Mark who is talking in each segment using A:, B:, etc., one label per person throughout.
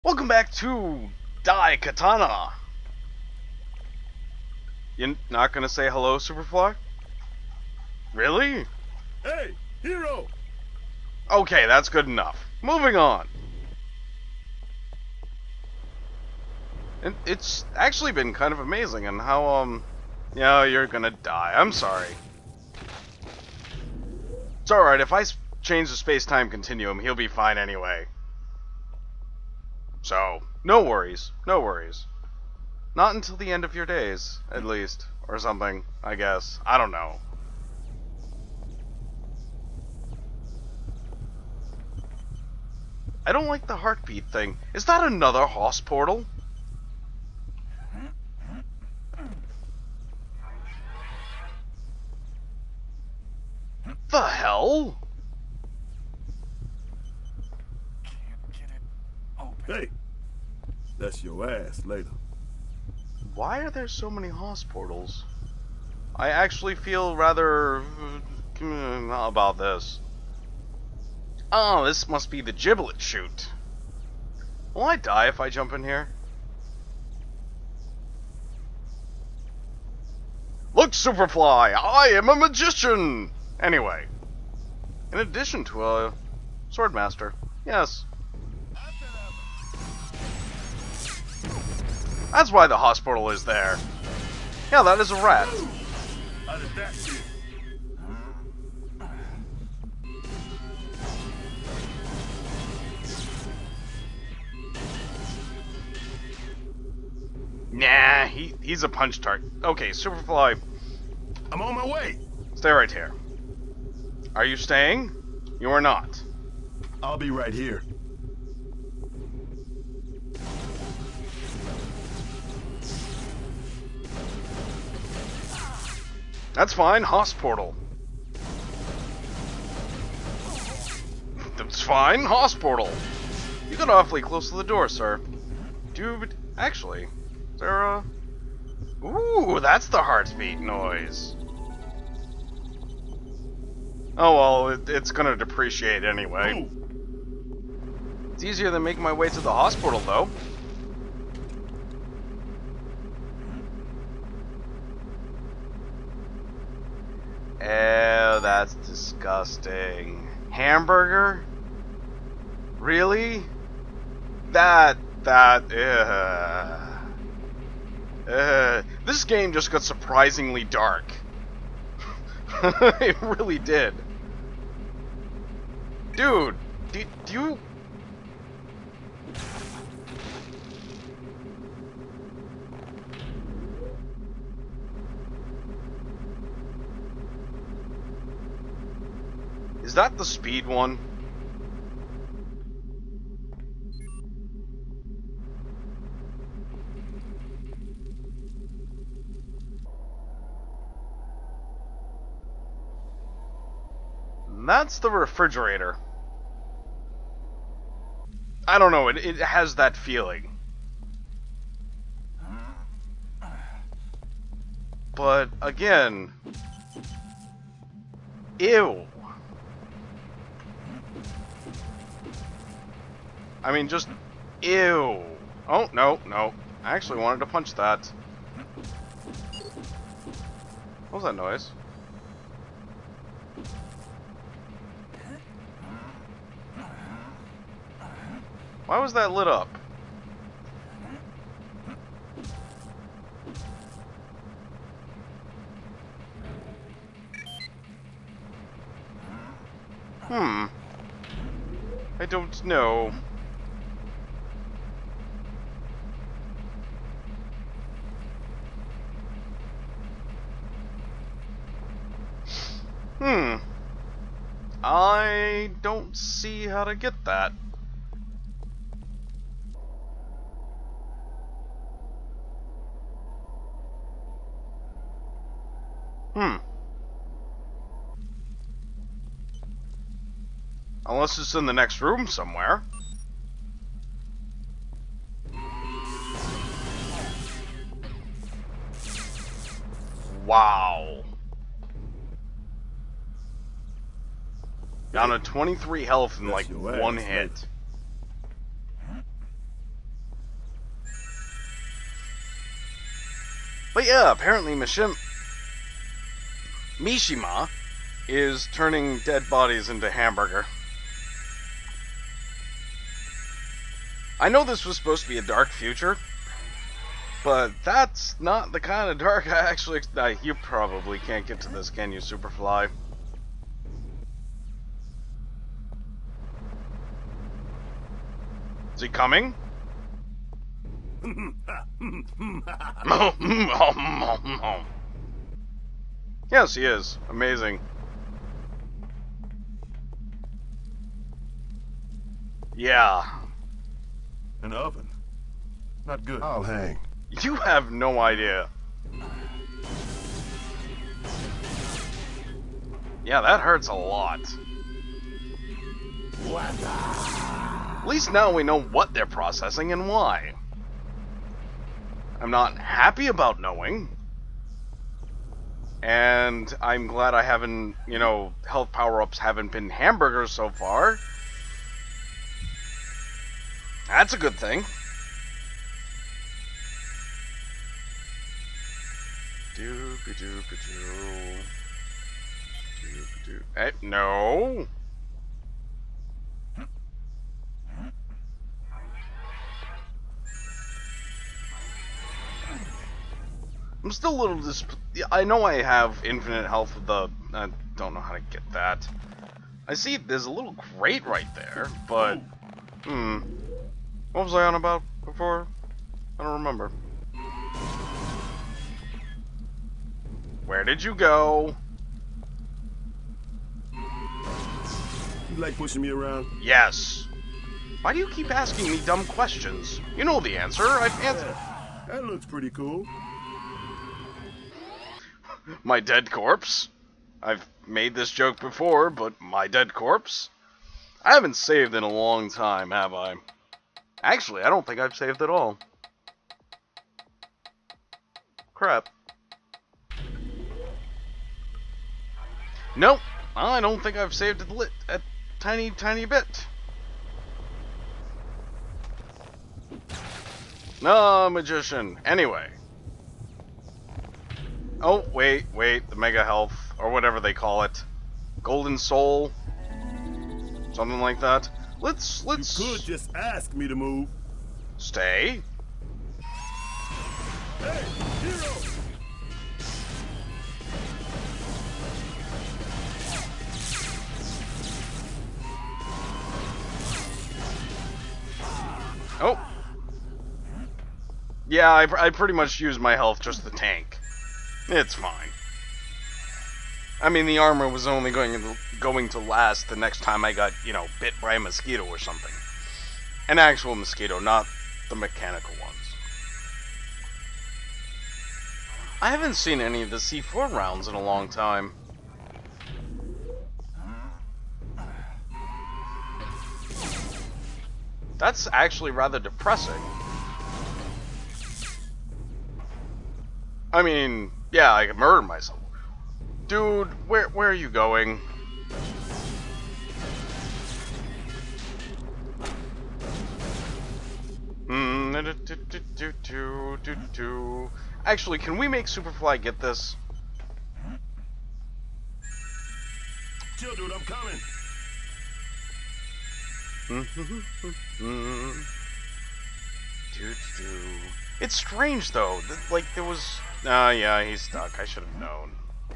A: Welcome back to Daikatana. You're not gonna say hello, Superfly? Really?
B: Hey, hero!
A: Okay, that's good enough. Moving on. And it's actually been kind of amazing and how, yeah, you're gonna die. I'm sorry. It's alright, if I change the space-time continuum, he'll be fine anyway. So, no worries. No worries. Not until the end of your days, at least. Or something, I guess. I don't know. I don't like the heartbeat thing. Is that another hoss portal? The hell?
B: Can't get it open. Hey, that's your ass later.
A: Why are there so many hoss portals? I actually feel rather about this. Oh, this must be the giblet chute. Will I die if I jump in here? Look, Superfly! I am a magician! Anyway. In addition to a swordmaster. Yes. That's why the hospital is there. Yeah, that is a rat.
B: How did that feel?
A: Nah, he's a punch target. Okay, Superfly,
B: I'm on my way.
A: stay right here. Are you staying? You are not.
B: I'll be right here.
A: That's fine, hoss portal. That's fine, hoss portal. You got awfully close to the door, sir. Dude, actually, is there a... Ooh, that's the heartbeat noise. Oh well, it's gonna depreciate anyway.
B: Ooh.
A: It's easier than making my way to the hoss portal, though. Ew, that's disgusting. Hamburger? Really? This game just got surprisingly dark. It really did. Dude, do you... Is that the speed one? That's the refrigerator. I don't know, it has that feeling. But, again... Ew. I mean, just... Ew. Oh, no, no. I actually wanted to punch that. What was that noise? Why was that lit up? I don't know. I don't see how to get that. Unless it's in the next room somewhere. Wow. Down to 23 health in like one hit. But yeah, apparently Mishima is turning dead bodies into hamburger. I know this was supposed to be a dark future, but that's not the kind of dark I actually... you probably can't get to this, can you, Superfly? Is he coming? Yes, he is. Amazing. Yeah.
B: An oven. Not good. I'll hang.
A: You have no idea. Yeah, that hurts a lot. At least now we know what they're processing and why. I'm not happy about knowing. And I'm glad I haven't, you know, health power-ups haven't been hamburgers so far. That's a good thing. Doopy-doopy-doo. Doopy-doo. Hey, no. I'm still a little I know I have infinite health with the... I don't know how to get that. I see there's a little grate right there, but... What was I on about before? I don't remember. Where did you go?
B: You like pushing me around?
A: Yes. Why do you keep asking me dumb questions? You know the answer. I've answered.
B: That looks pretty cool.
A: My dead corpse? I've made this joke before, but my dead corpse? I haven't saved in a long time, have I? Actually, I don't think I've saved at all. Crap. Nope, I don't think I've saved a tiny bit. No, magician. Anyway. Oh, wait, the Mega Health, or whatever they call it. Golden Soul. Something like that. Let's...
B: You could just ask me to move.
A: Stay.
B: Hey, hero!
A: Oh. Yeah, I pretty much used my health just the tank. It's fine. I mean, the armor was only going to last the next time I got, you know, bit by a mosquito or something. An actual mosquito, not the mechanical ones. I haven't seen any of the C4 rounds in a long time. That's actually rather depressing. I mean, yeah, I could murder myself. Dude, where are you going? Actually, can we make Superfly get this?
B: Chill, dude, I'm coming.
A: It's strange though. Like there was. Yeah, he's stuck. I should have known.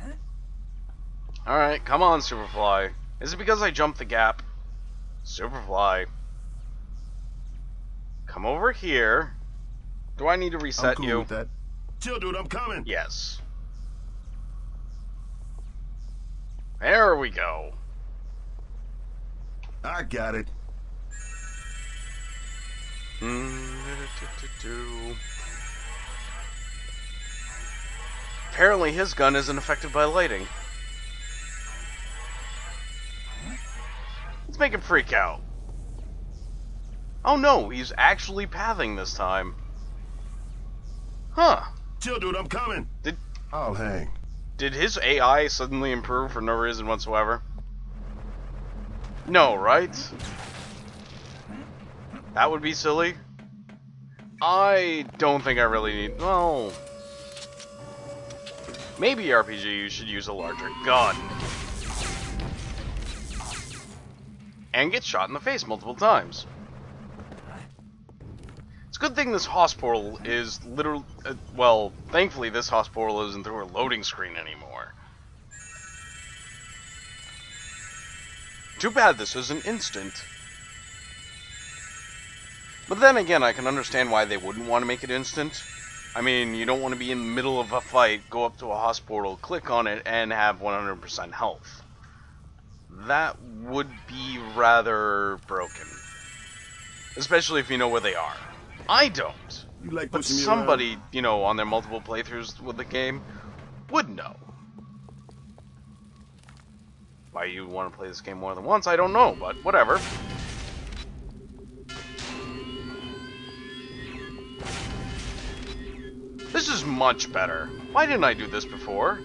A: All right, come on, Superfly. Is it because I jumped the gap? Superfly, come over here. Do I need to reset
B: I'm cool
A: you?
B: With that. Chill, dude, I'm coming.
A: Yes. There we go.
B: I got it.
A: Apparently his gun isn't affected by lighting. Let's make him freak out. Oh no, he's actually pathing this time. Huh.
B: Chill, dude, I'm coming. I'll hang.
A: Did his AI suddenly improve for no reason whatsoever? No, right? That would be silly. I don't think I really need... Well... Maybe RPG, you should use a larger gun. And get shot in the face multiple times. It's a good thing this hospital is literally... well, thankfully this hospital isn't through a loading screen anymore. Too bad this isn't instant. But then again, I can understand why they wouldn't want to make it instant. I mean, you don't want to be in the middle of a fight, go up to a hospital, click on it, and have 100% health. That would be rather broken. Especially if you know where they are. I don't.
B: You like
A: But
B: pushing me
A: somebody,
B: around?
A: you know, on their multiple playthroughs with the game would know. Why you want to play this game more than once, I don't know, but whatever. This is much better. Why didn't I do this before?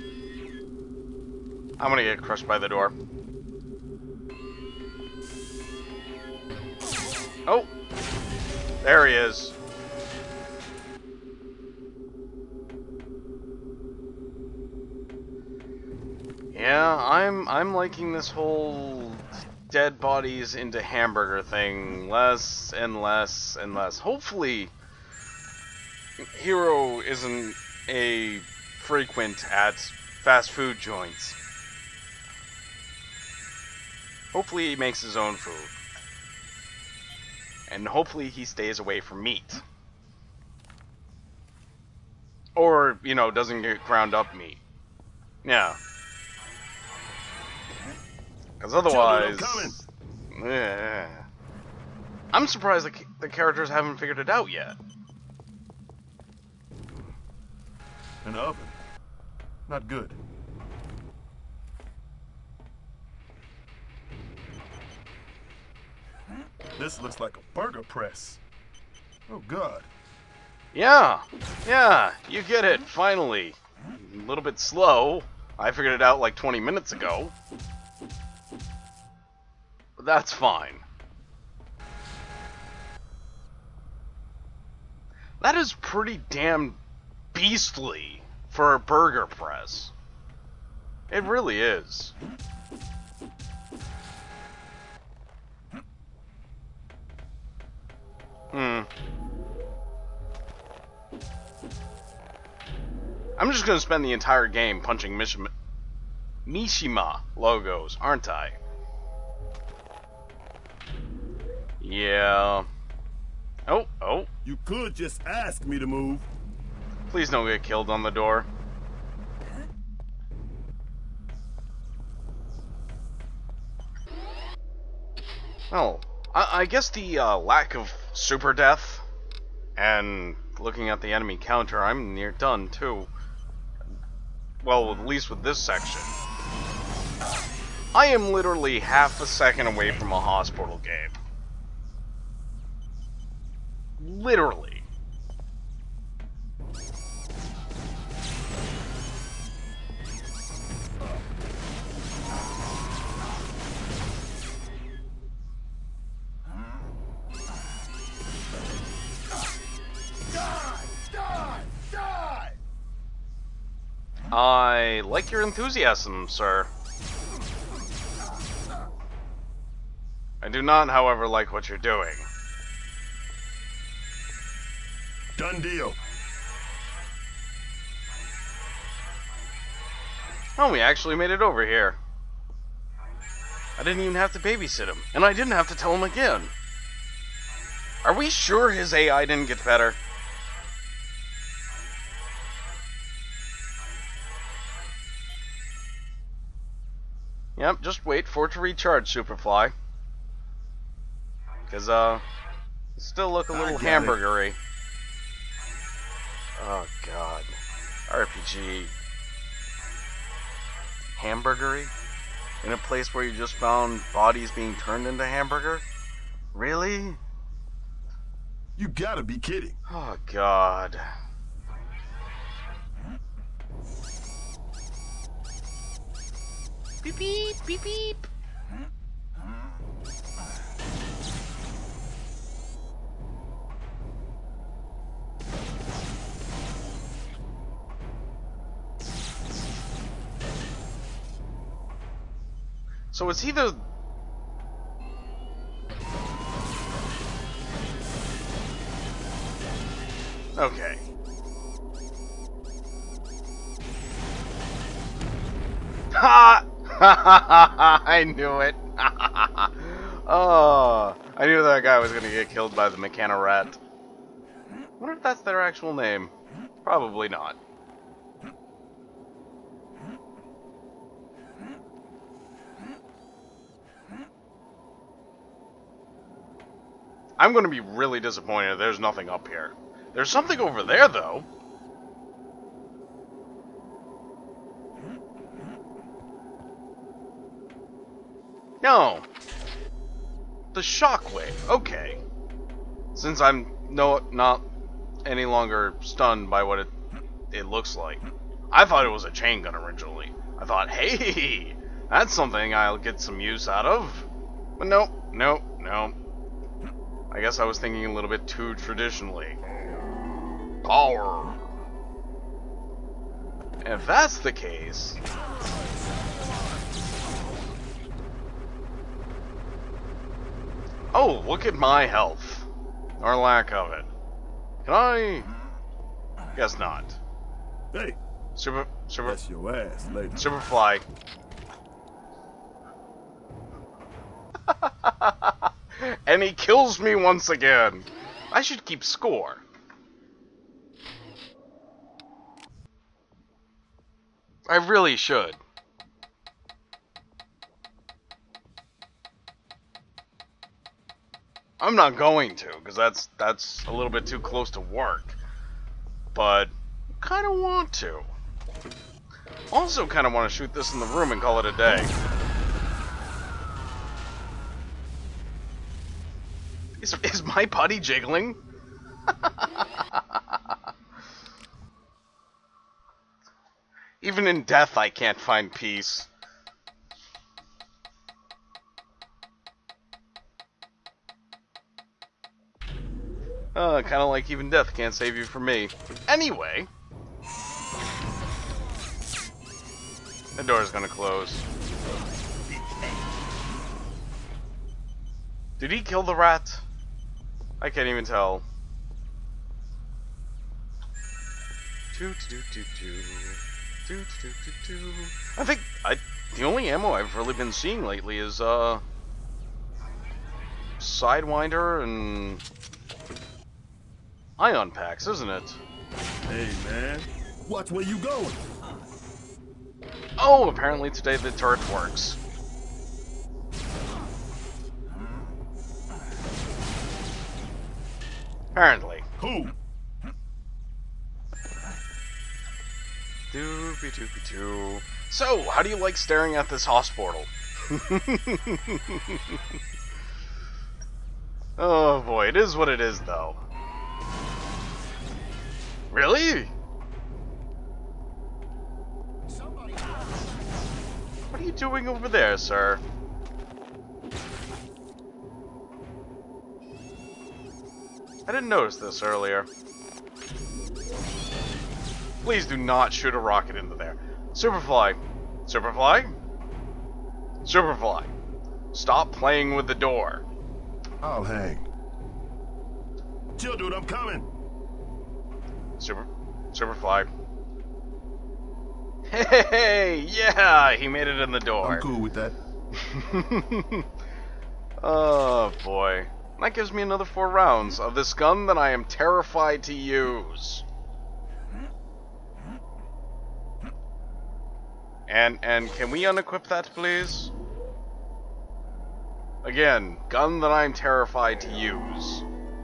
A: I'm gonna get crushed by the door. Oh! There he is. Yeah, I'm liking this whole dead bodies into hamburger thing less and less and less. Hopefully, Hero isn't a frequent at fast food joints. Hopefully he makes his own food. And hopefully he stays away from meat. Or, you know, doesn't get ground up meat. Yeah. Because otherwise... I'm surprised the characters haven't figured it out yet.
B: An oven. Not good. This looks like a burger press. Oh, God.
A: Yeah, you get it, finally. A little bit slow. I figured it out like 20 minutes ago. But that's fine. That is pretty damn beastly for a burger press. It really is. I'm just gonna spend the entire game punching Mishima logos, aren't I? Yeah. Oh.
B: You could just ask me to move.
A: Please don't get killed on the door. Oh, I guess the lack of super death and looking at the enemy counter, I'm near done too. Well, at least with this section. I am literally half a second away from a hospital game. Literally.
B: Die!
A: I like your enthusiasm, sir. I do not, however, like what you're doing.
B: Done deal.
A: Oh, we actually made it over here. I didn't even have to babysit him, and I didn't have to tell him again. Are we sure his AI didn't get better? Yep, just wait for it to recharge, Superfly. Because, it still look a little hamburgery. Oh, God. RPG. Hamburgery? In a place where you just found bodies being turned into hamburger? Really?
B: You gotta be kidding.
A: Oh, God. Beep beep, beep beep. So it's either... Okay. Ha! I knew it. Oh, I knew that guy was gonna get killed by the mechano rat. I wonder if that's their actual name. Probably not. I'm gonna be really disappointed if there's nothing up here. There's something over there, though. No. The shockwave. Okay. Since I'm not any longer stunned by what it looks like. I thought it was a chain gun originally. I thought, hey, that's something I'll get some use out of. But nope, nope, nope. I guess I was thinking a little bit too traditionally. Power. If that's the case... Oh, look at my health. Or lack of it. Can I... Guess not.
B: Hey,
A: Super...
B: that's your ass, lady.
A: Superfly. And he kills me once again. I should keep score. I really should. I'm not going to, because that's a little bit too close to work. But kind of want to. Also kind of want to shoot this in the room and call it a day. Is my putty jiggling? Even in death, I can't find peace. Kind of like even death can't save you from me. Anyway. The door's gonna close. Did he kill the rat? I can't even tell. I think the only ammo I've really been seeing lately is Sidewinder and ion packs, isn't it?
B: Hey, man. Watch where you going.
A: Oh, apparently today the turret works. Apparently.
B: Who?
A: Doopy doopy doo. So, how do you like staring at this hospital? Oh boy, it is what it is, though. Really? What are you doing over there, sir? I didn't notice this earlier. Please do not shoot a rocket into there. Superfly. Superfly? Superfly. Stop playing with the door.
B: I'll hang. Chill, dude, I'm coming.
A: Superfly. Hey, yeah, he made it in the door.
B: I'm cool with that.
A: Oh boy. That gives me another 4 rounds of this gun that I am terrified to use. And can we unequip that, please? Again, gun that I'm terrified to use.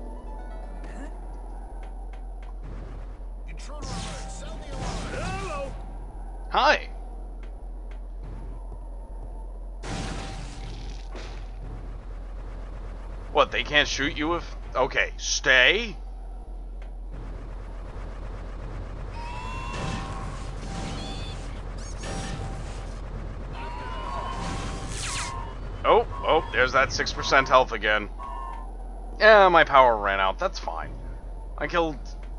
B: Hello.
A: Hi. What, they can't shoot you if... Okay, stay. Oh, there's that 6% health again. Yeah, my power ran out, that's fine. I killed...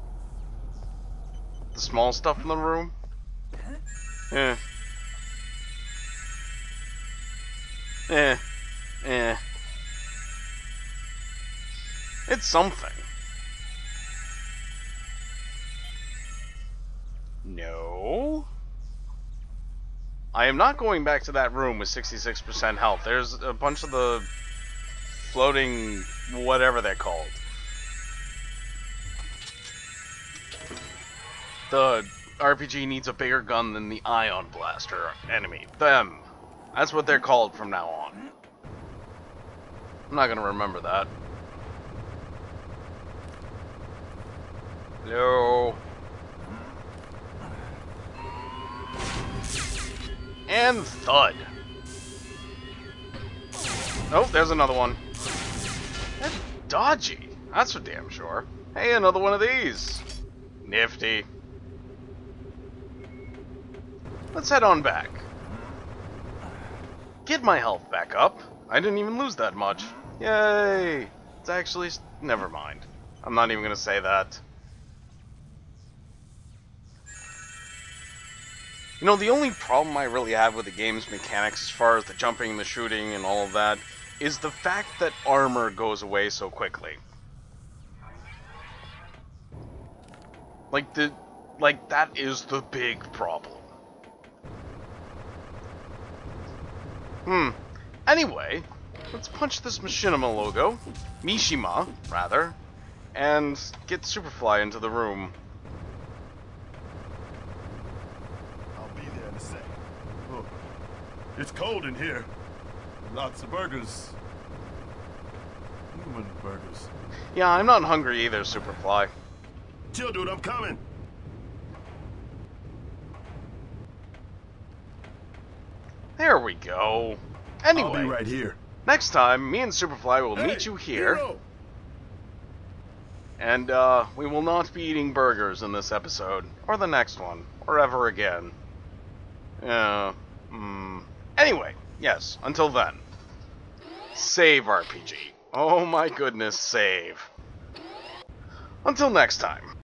A: the small stuff in the room. Eh. Eh. Eh. It's something. No. I am not going back to that room with 66% health. There's a bunch of the floating whatever they're called. The RPG needs a bigger gun than the Ion Blaster enemy. Them. That's what they're called from now on. I'm not gonna remember that. Hello. And thud. Oh, there's another one. That's dodgy. That's for damn sure. Hey, another one of these. Nifty. Let's head on back. Get my health back up. I didn't even lose that much. Yay! It's actually... Never mind. I'm not even gonna say that. You know, the only problem I really have with the game's mechanics as far as the jumping, the shooting, and all of that, is the fact that armor goes away so quickly. Like, that is the big problem. Anyway, let's punch this Mishima logo, Mishima, rather, and get Superfly into the room.
B: Oh, it's cold in here. Lots of burgers. Human burgers.
A: Yeah, I'm not hungry either, Superfly.
B: Chill, dude, I'm coming.
A: There we go. Anyway,
B: I'll be right here.
A: next time, me and Superfly will meet you here.
B: Hero.
A: And, we will not be eating burgers in this episode, or the next one, or ever again. Anyway, yes, until then. Save RPG. Oh my goodness, save. Until next time.